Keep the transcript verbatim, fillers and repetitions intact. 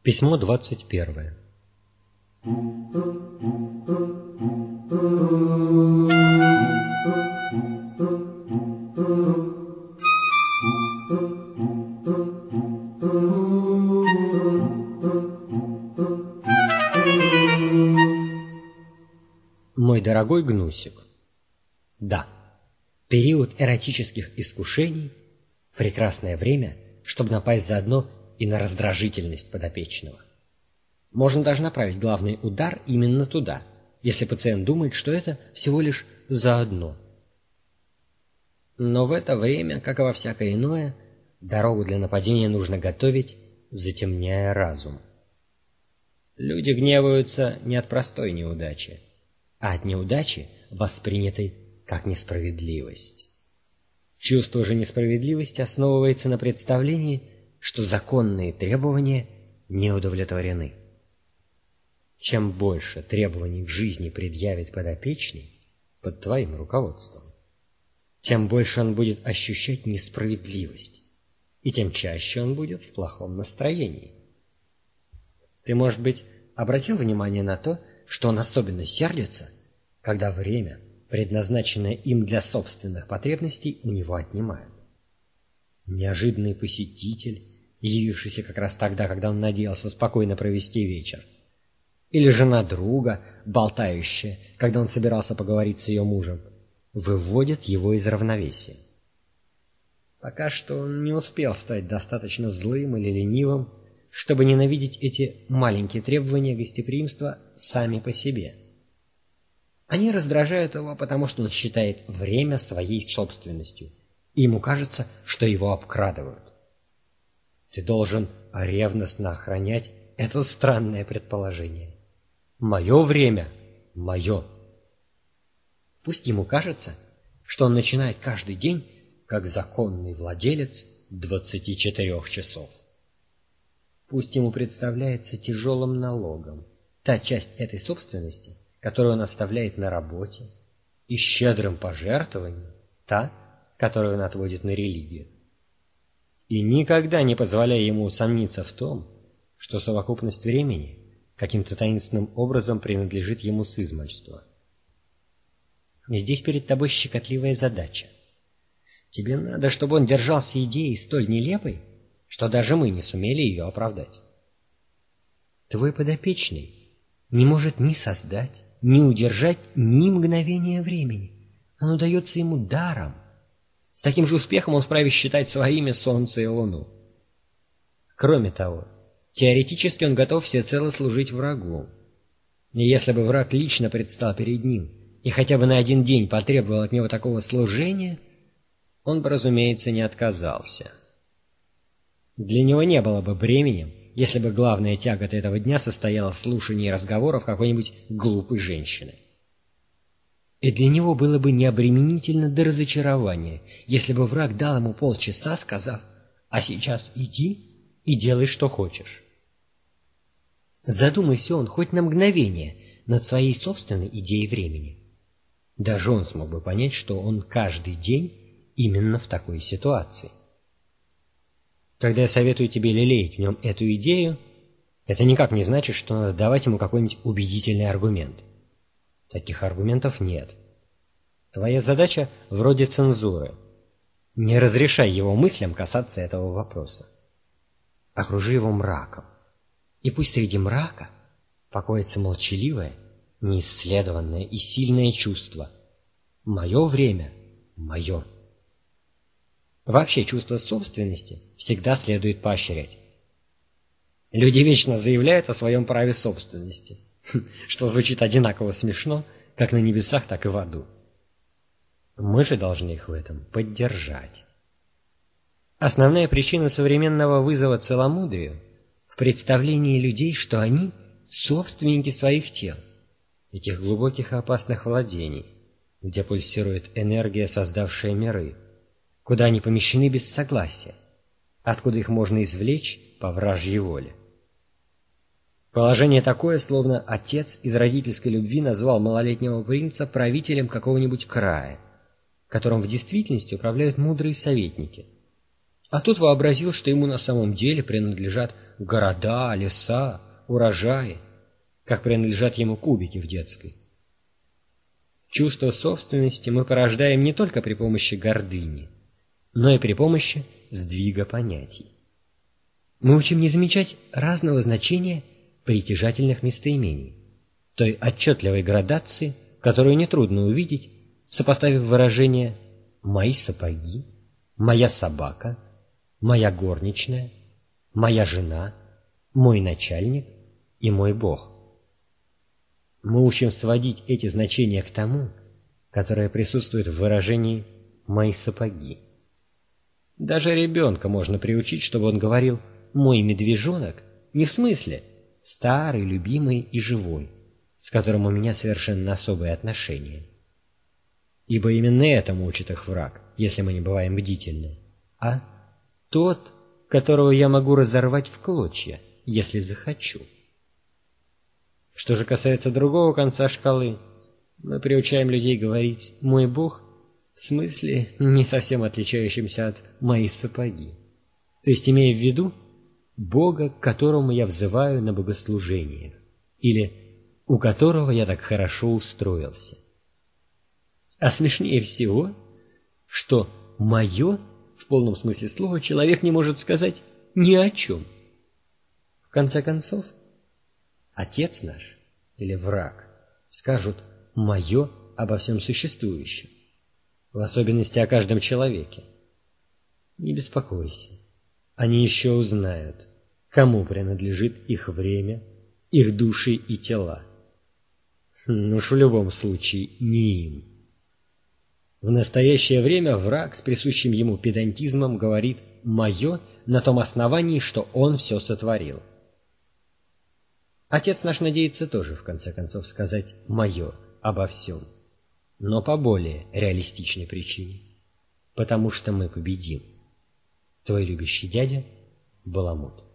Письмо двадцать первое. Мой дорогой Гнусик, да, период эротических искушений – прекрасное время, чтобы напасть заодно и на раздражительность подопечного. Можно даже направить главный удар именно туда, если пациент думает, что это всего лишь заодно. Но в это время, как и во всякое иное, дорогу для нападения нужно готовить, затемняя разум. Люди гневаются не от простой неудачи, а от неудачи, воспринятой как несправедливость. Чувство же несправедливости основывается на представлении, что законные требования не удовлетворены. Чем больше требований к жизни предъявит подопечный под твоим руководством, тем больше он будет ощущать несправедливость, и тем чаще он будет в плохом настроении. Ты, может быть, обратил внимание на то, что он особенно сердится, когда время, предназначенное им для собственных потребностей, у него отнимают. Неожиданный посетитель, явившийся как раз тогда, когда он надеялся спокойно провести вечер, или жена друга, болтающая, когда он собирался поговорить с ее мужем, выводят его из равновесия. Пока что он не успел стать достаточно злым или ленивым, чтобы ненавидеть эти маленькие требования гостеприимства сами по себе. Они раздражают его, потому что он считает время своей собственностью, и ему кажется, что его обкрадывают. Ты должен ревностно охранять это странное предположение. Мое время – мое. Пусть ему кажется, что он начинает каждый день как законный владелец двадцати четырёх часов. Пусть ему представляется тяжелым налогом та часть этой собственности, которую он оставляет на работе, и щедрым пожертвованием та, которую он отводит на религию. И никогда не позволяя ему усомниться в том, что совокупность времени каким-то таинственным образом принадлежит ему с измальства. И здесь перед тобой щекотливая задача. Тебе надо, чтобы он держался идеей столь нелепой, что даже мы не сумели ее оправдать. Твой подопечный не может ни создать, ни удержать ни мгновения времени. Оно дается ему даром. С таким же успехом он вправе считать своими Солнце и Луну. Кроме того, теоретически он готов всецело служить врагу. И если бы враг лично предстал перед ним и хотя бы на один день потребовал от него такого служения, он бы, разумеется, не отказался. Для него не было бы бременем, если бы главная тягота этого дня состояла в слушании разговоров какой-нибудь глупой женщины. И для него было бы необременительно до разочарования, если бы враг дал ему полчаса, сказав: «А сейчас иди и делай, что хочешь». Задумайся он хоть на мгновение над своей собственной идеей времени. Даже он смог бы понять, что он каждый день именно в такой ситуации. Когда я советую тебе лелеять в нем эту идею, это никак не значит, что надо давать ему какой-нибудь убедительный аргумент. Таких аргументов нет. Твоя задача вроде цензуры. Не разрешай его мыслям касаться этого вопроса. Окружи его мраком. И пусть среди мрака покоится молчаливое, неисследованное и сильное чувство. Мое время – мое. Вообще чувство собственности всегда следует поощрять. Люди вечно заявляют о своем праве собственности, что звучит одинаково смешно, как на небесах, так и в аду. Мы же должны их в этом поддержать. Основная причина современного вызова целомудрию в представлении людей, что они собственники своих тел, этих глубоких и опасных владений, где пульсирует энергия, создавшая миры, куда они помещены без согласия, откуда их можно извлечь по вражьей воле. Положение такое, словно отец из родительской любви назвал малолетнего принца правителем какого-нибудь края, которым в действительности управляют мудрые советники, А тут вообразил, что ему на самом деле принадлежат города, леса, урожаи, как принадлежат ему кубики в детской. Чувство собственности мы порождаем не только при помощи гордыни, но и при помощи сдвига понятий. Мы учим не замечать разного значения притяжательных местоимений, той отчетливой градации, которую нетрудно увидеть, сопоставив выражения «мои сапоги», «моя собака», «моя горничная», «моя жена», «мой начальник» и «мой Бог». Мы учим сводить эти значения к тому, которое присутствует в выражении «мои сапоги». Даже ребенка можно приучить, чтобы он говорил «мой медвежонок» не в смысле «старый, любимый и живой», с которым у меня совершенно особые отношения. Ибо именно этому учит их враг, если мы не бываем бдительны, а тот, которого я могу разорвать в клочья, если захочу. Что же касается другого конца шкалы, мы приучаем людей говорить «мой Бог» в смысле, не совсем отличающемся от «мои сапоги», то есть имея в виду Бога, к которому я взываю на богослужениях, или у которого я так хорошо устроился. А смешнее всего, что «моё» в полном смысле слова человек не может сказать ни о чем. В конце концов, Отец наш или враг скажут «моё» обо всем существующем, в особенности о каждом человеке. Не беспокойся, они еще узнают, кому принадлежит их время, их души и тела. Ну уж в любом случае не им. В настоящее время враг с присущим ему педантизмом говорит «моё» на том основании, что он все сотворил. Отец наш надеется тоже, в конце концов, сказать «моё» обо всем, но по более реалистичной причине, потому что мы победим. Твой любящий дядя Баламут.